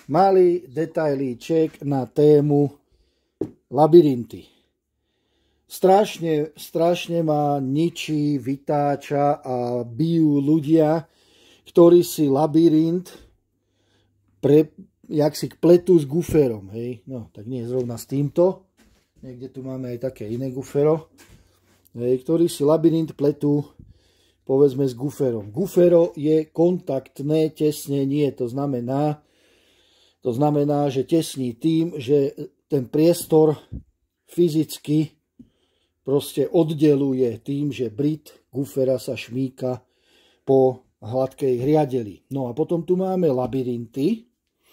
malý detailíček na tému labyrinty. Strašne ma ničí, vytáča a bijú ľudia, ktorí si labyrint jak si pletú s guferom. Hej? No, tak nie zrovna s týmto. Niekde tu máme aj také iné gufero. Hej, ktorí si labyrint pletú povedzme s guferom. Gufero je kontaktné tesnenie, to znamená, že tesní tým, že ten priestor fyzicky proste oddeluje tým, že brit gufera sa šmíka po hladkej hriadeli. No a potom tu máme labyrinty.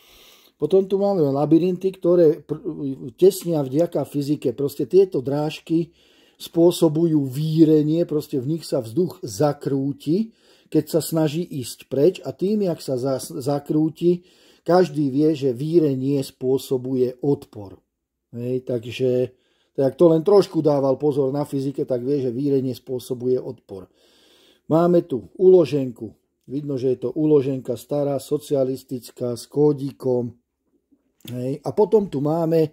Ktoré tesnia vďaka fyzike. Proste tieto drážky spôsobujú vírenie, proste v nich sa vzduch zakrúti, keď sa snaží ísť preč a tým, jak sa zakrúti, každý vie, že vírenie spôsobuje odpor. Hej, takže ak to len trošku dával pozor na fyzike, tak vie, že vírenie spôsobuje odpor. Máme tu uloženku. Vidno, že je to uloženka stará, socialistická, s kódikom. Hej, a potom tu máme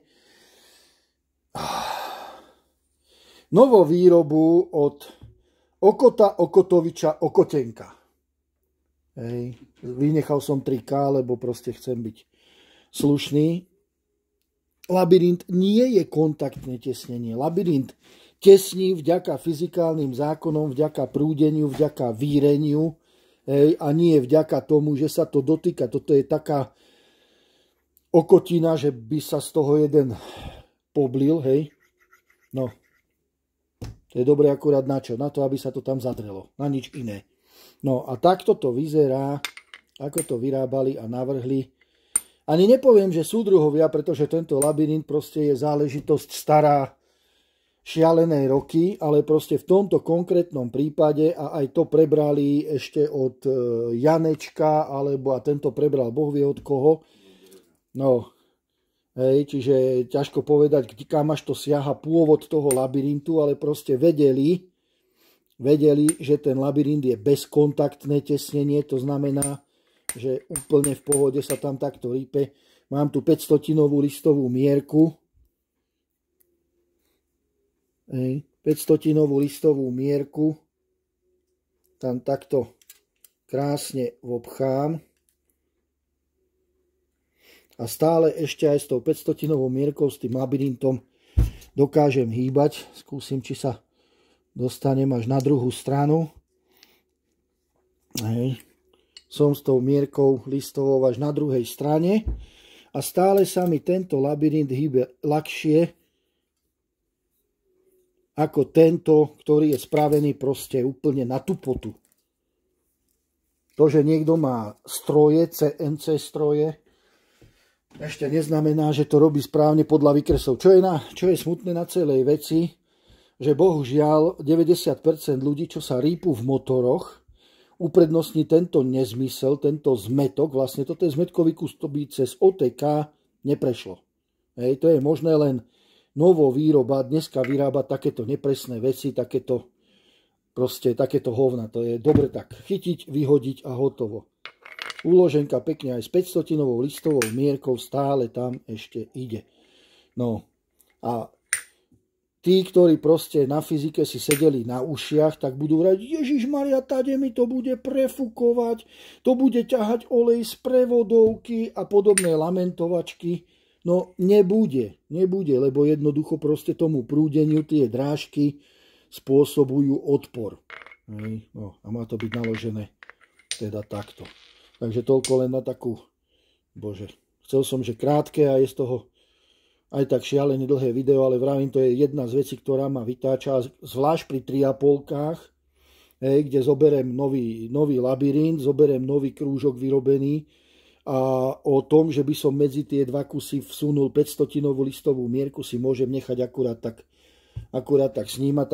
novú výrobu od Okota Okotoviča Okotenka. Hej. Vynechal som 3K, lebo proste chcem byť slušný. Labyrint nie je kontaktné tesnenie. Labyrint tesní vďaka fyzikálnym zákonom, vďaka prúdeniu, vďaka víreniu, hej, a nie vďaka tomu, že sa to dotýka. Toto je taká okotina, že by sa z toho jeden poblil, hej. No. To je dobré akurát na čo? Na to, aby sa to tam zadrelo. Na nič iné. No a takto to vyzerá, ako to vyrábali a navrhli. Ani nepoviem, že súdruhovia, pretože tento labyrint proste je záležitosť stará šialené roky, ale proste v tomto konkrétnom prípade, a aj to prebrali ešte od Janečka, alebo a tento prebral Boh vie od koho. No, hej, čiže ťažko povedať, kam až to siaha pôvod toho labyrintu, ale proste vedeli, že ten labyrint je bezkontaktné tesnenie, to znamená, že úplne v pohode sa tam takto rýpe. Mám tu 500-tinovú listovú mierku. 500-tinovú listovú mierku. Tam takto krásne obchám. A stále ešte aj s tou 500-tinovou mierkou, s tým labyrintom dokážem hýbať. Skúsim, či sa dostanem až na druhú stranu. Hej. Som s tou mierkou listovou až na druhej strane. A stále sa mi tento labyrint hýbe ľahšie ako tento, ktorý je spravený proste úplne na tupotu. To, že niekto má stroje, CNC stroje, ešte neznamená, že to robí správne podľa výkresov. Čo je smutné na celej veci, že bohužiaľ 90% ľudí, čo sa rýpu v motoroch, uprednostní tento nezmysel, tento zmetok. Vlastne toto je zmetkový kus, to by cez OTK neprešlo. Hej, to je možné len nová výroba. Dneska vyrába takéto nepresné veci, takéto hovna. To je dobre tak chytiť, vyhodiť a hotovo. Uloženka pekne aj s 500-tinovou listovou mierkou stále tam ešte ide. No a tí, ktorí proste na fyzike si sedeli na ušiach, tak budú hrať, Ježišmaria, tade mi to bude prefúkovať, to bude ťahať olej z prevodovky a podobné lamentovačky. No nebude, lebo jednoducho proste tomu prúdeniu tie drážky spôsobujú odpor. No, a má to byť naložené teda takto. Takže toľko len na takú, chcel som, že krátke a je z toho aj tak šialené dlhé video, ale vravím, to je jedna z vecí, ktorá ma vytáča, zvlášť pri 3,5-kách, kde zoberiem nový labyrint, zoberiem nový krúžok vyrobený a o tom, že by som medzi tie dva kusy vsunul 500-tinovú listovú mierku, si môžem nechať akurát tak snívať,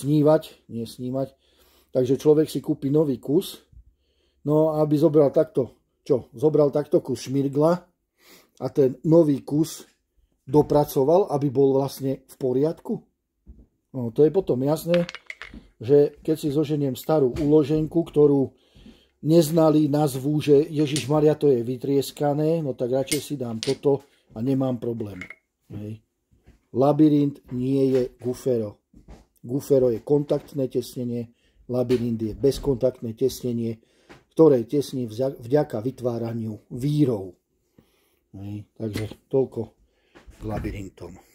takže človek si kúpi nový kus. No, aby zobral takto kus šmirgla a ten nový kus dopracoval, aby bol vlastne v poriadku. No, to je potom jasné, že keď si zoženiem starú uloženku, ktorú neznali, nazvú, že Ježišmaria, to je vytrieskané, no tak radšej si dám toto a nemám problém. Hej. Labyrint nie je Gufero. Gufero je kontaktné tesnenie, labyrint je bezkontaktné tesnenie, ktoré tesní vďaka vytváraniu vírov. Hej. Takže toľko k labyrintom.